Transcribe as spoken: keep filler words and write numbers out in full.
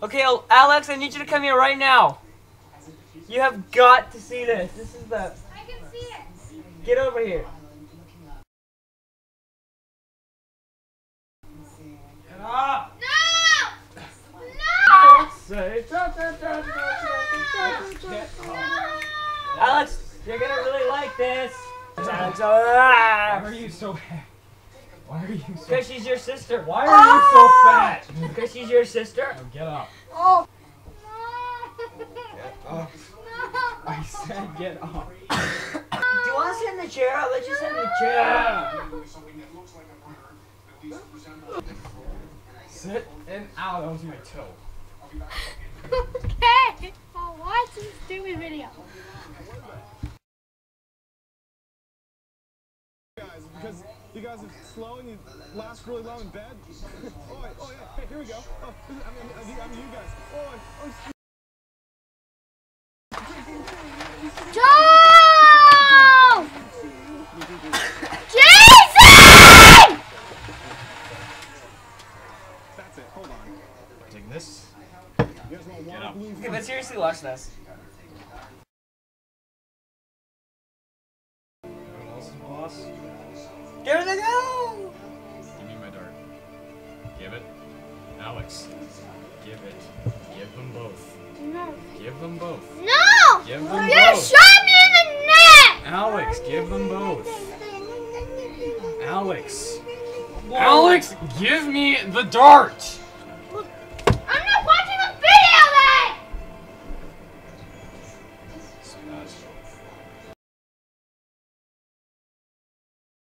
Okay, Alex, I need you to come here right now. You have got to see this. This is the... I can see it. Get over here. Get up! No! No! Say, Alex, you're gonna really like this. Alex, Why are you so fat? Why are you so? Because she's your sister. Why are you so fat? Because she's your sister. Oh, get up. Oh. Get up. I said get up. Do you want to sit in the chair? I'll let you sit in the chair. Sit and out. That was my toe. Okay. I'll watch this stupid video. Guys, because you guys are slow and you last really long in bed. Oh, wait, oh yeah, hey, here we go. Oh, I mean, I mean, I mean you guys. Oh, oh, Joe! Jason! that's it. Hold on. Take this. You guys want Get water up. balloons? Okay, but seriously, watch this. Anyone else's boss? There they go! Give me my dart. Give it. Alex. Give it. Give them both. No. Give them both. No! Give them You both. shot me in the neck! Alex, give them both. Alex. Alex, give me the dart!